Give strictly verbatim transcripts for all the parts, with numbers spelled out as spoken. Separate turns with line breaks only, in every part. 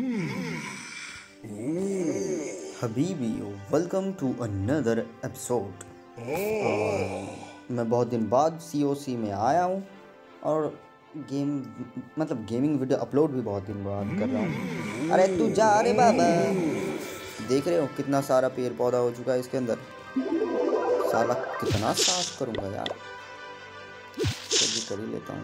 Habibi, welcome to another episode. मैं बहुत दिन बाद सी ओ सी में आया हूँ और गेम मतलब गेमिंग वीडियो अपलोड भी बहुत दिन बाद कर रहा हूँ। अरे तू जा, अरे बाबा, देख रहे हो कितना सारा पेड़ पौधा हो चुका है इसके अंदर। साला कितना साफ करूँगा यार, चलिए कर ही लेता हूँ।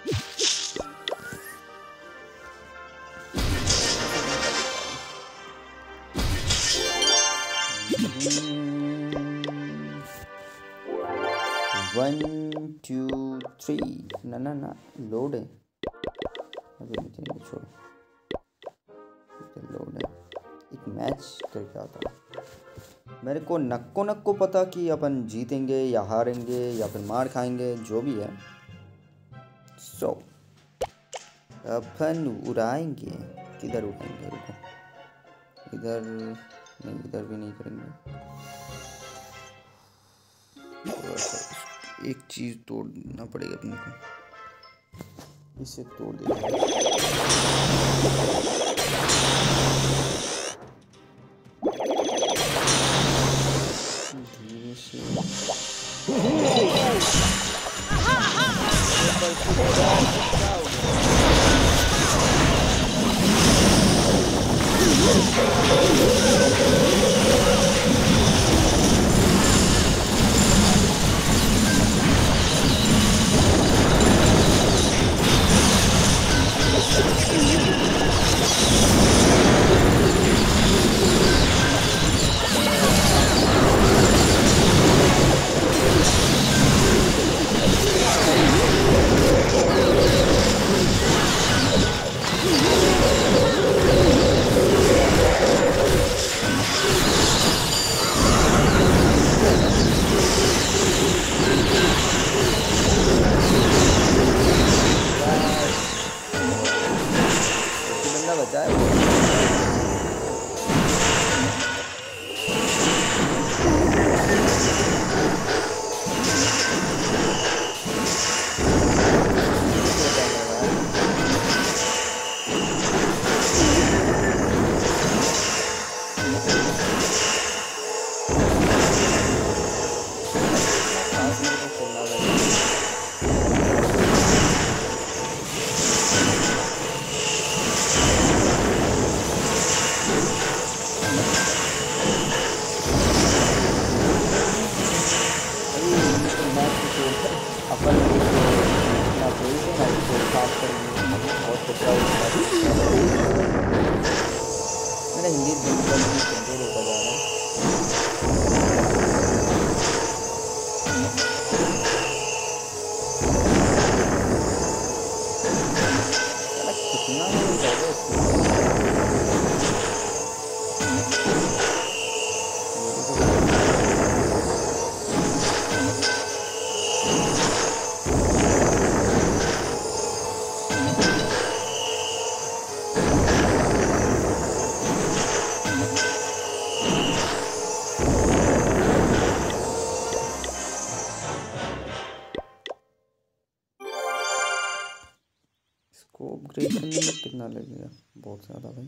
वन टू थ्री, ना ना ना लोड है अभी, मुझे नहीं छोड़ो, लोड है। एक मैच करके आता हूँ। मेरे को नक्को नक्को पता कि अपन जीतेंगे या हारेंगे या फिर मार खाएंगे, जो भी है। सो अपन उड़ाएंगे। किधर उड़ाएंगे? रुको, इधर नहीं, इधर भी नहीं करेंगे। एक चीज तोड़ना पड़ेगा अपने को, इसे तोड़ देना। धीरे से बंदा बचा है। अपन अपना कोई से ना इसको साफ करेंगे, बहुत कचरा होता है। मेरा हिंदी बिल्कुल भी कमजोर होता जा रहा है। कितना इसको अपग्रेड करने में कितना लगेगा? बहुत ज़्यादा भाई।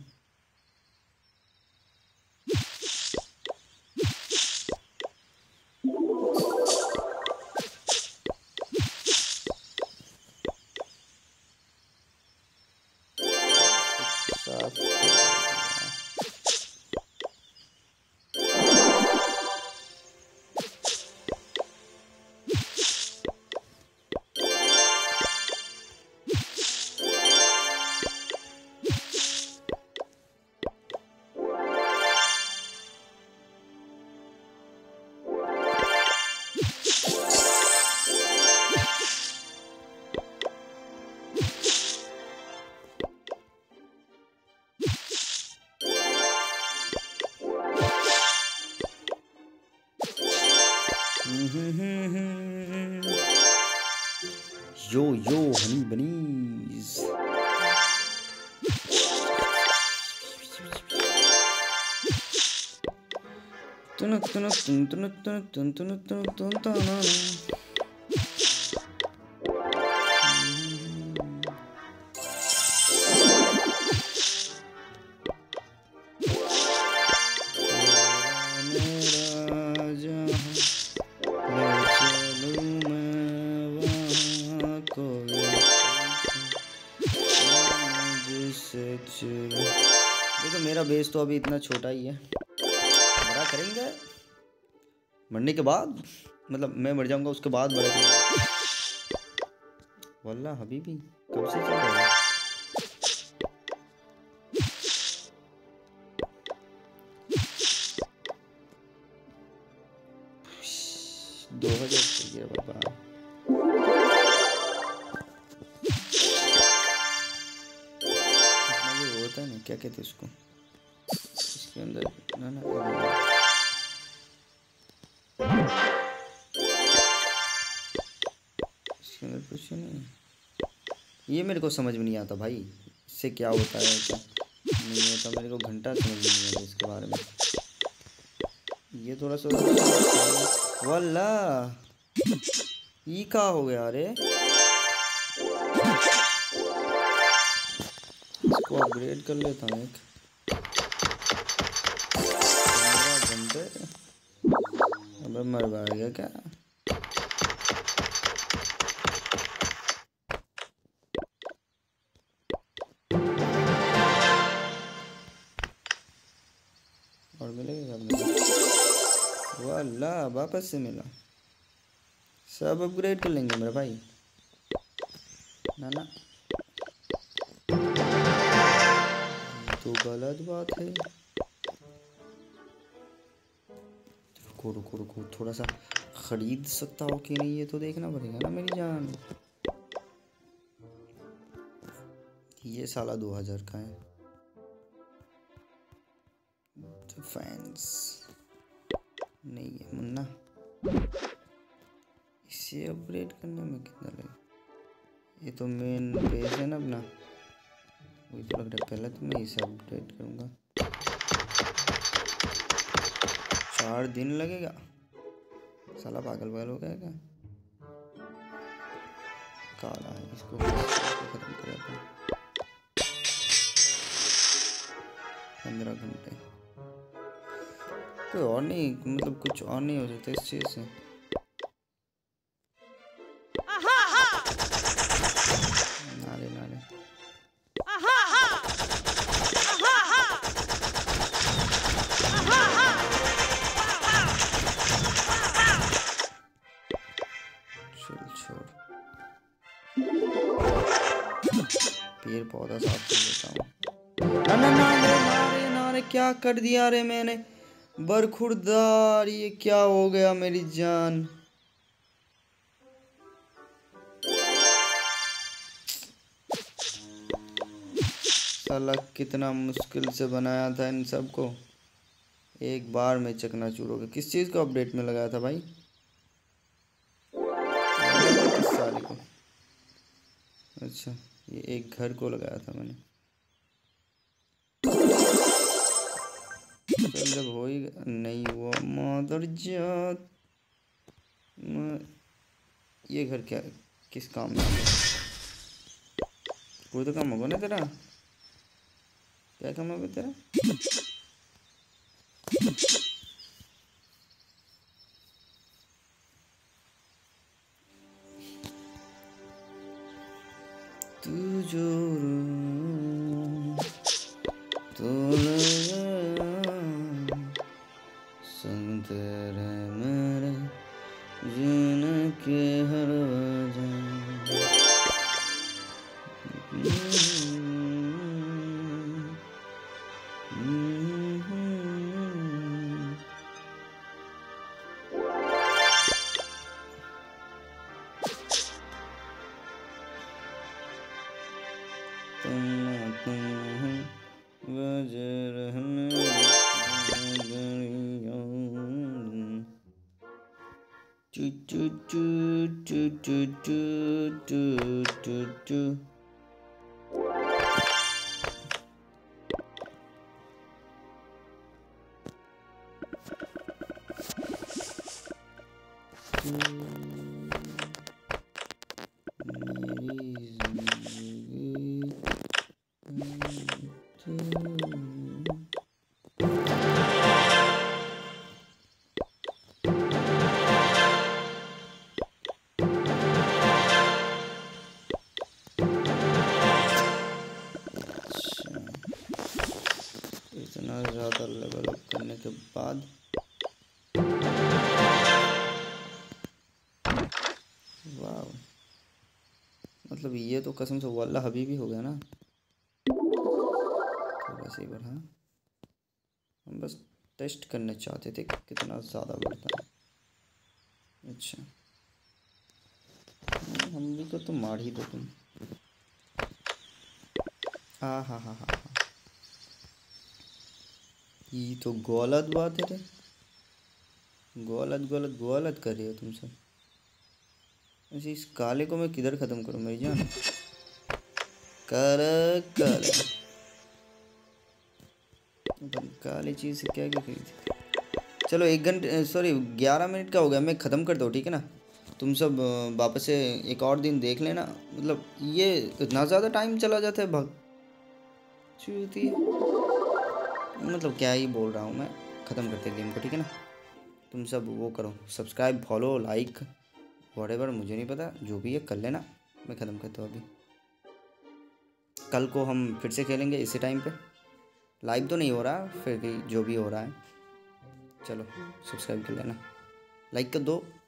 यो यो हनी बनीज, तुन तुन तुन तुन तुन तुन तुन तुन तुन। देखो मेरा बेस तो अभी इतना छोटा ही है, बड़ा करेंगे मरने के बाद, मतलब मैं मर जाऊंगा उसके बाद बड़ा करेंगे। वल्ला हबीबी कब से चल रहा है? दो हजार चाहिए बाबा। वो होता है ना, क्या कहते हैं उसको, इसके अंदर ना ना, इसके अंदर कुछ नहीं, ये मेरे को समझ में नहीं आता भाई, इससे क्या होता है क्या नहीं होता, मेरे को घंटा समझ में नहीं आता इसके बारे में। ये थोड़ा सा वल्ला ये क्या हो गया? अरे इसको अपग्रेड कर लेता हूँ एक घंटे। अब मर गया क्या? और मिलेगा वाला वापस से मिला, सब अपग्रेड कर लेंगे मेरा भाई। ना ना तो गलत बात है। रुको रुको रुको, थोड़ा सा खरीद सकता हो कि नहीं ये तो देखना पड़ेगा ना मेरी जान। ये साला दो हजार का है। डिफेंस नहीं है मुन्ना, इसे अपग्रेड करने में कितना लगेगा? ये तो मेन बेस है ना अपना, वही तो लग रहा है। पहले तो मैं इसे अपग्रेड करूँगा, चार दिन लगेगा। साला पागल पागल हो गया क्या? काला है, इसको खत्म कर देता हूँ। पंद्रह घंटे कोई और नहीं, मतलब कुछ और नहीं हो सकता इस चीज़ से। नारे नारे चल छोड़, पेड़ पौधा साफ कर लेता हूँ। ना ना नारे नारे नारे क्या कर दिया रे मैंने, बरखुरदार ये क्या हो गया मेरी जान। साला कितना मुश्किल से बनाया था इन सबको, एक बार में चकनाचूर हो गया। किस चीज़ को अपडेट में लगाया था भाई? किस साले को? अच्छा ये एक घर को लगाया था मैंने। चल जब हो ही नहीं हुआ मादर जात, ये घर क्या किस काम में? कोई तो काम होगा ना तेरा, क्या काम है तेरा? तू जो तो संग तेरे मेरे जीने के हर वजह। Do do do do do do do do do. इतना ज़्यादा लेवल अप करने के बाद वाह, मतलब ये तो कसम से वाला हबीबी हो गया ना। थोड़ा सा ही बढ़ा, हम बस टेस्ट करना चाहते थे कि कितना ज़्यादा बढ़ता है। अच्छा हम भी को तो मार ही दो तुम। हाँ हाँ हाँ हाँ हाँ, ये तो गलत बात है रे, गलत गलत गलत कर रही हो तुम सब। ऐसे इस काले को मैं किधर ख़त्म करूँ मेरी जान? कर कर काली चीज़ से क्या क्या खरीदी। चलो एक घंटे सॉरी ग्यारह मिनट का हो गया, मैं ख़त्म कर दो ठीक है ना। तुम सब अ, वापस से एक और दिन देख लेना। मतलब ये इतना ज़्यादा टाइम चला जाता है भाग चूती, मतलब क्या ही बोल रहा हूँ मैं। ख़त्म करते गेम को ठीक है ना। तुम सब वो करो, सब्सक्राइब फॉलो लाइक व्हाटएवर, मुझे नहीं पता, जो भी है कर लेना। मैं ख़त्म करता हूँ अभी। कल को हम फिर से खेलेंगे इसी टाइम पे। लाइव तो नहीं हो रहा, फिर भी जो भी हो रहा है चलो सब्सक्राइब कर लेना, लाइक कर दो।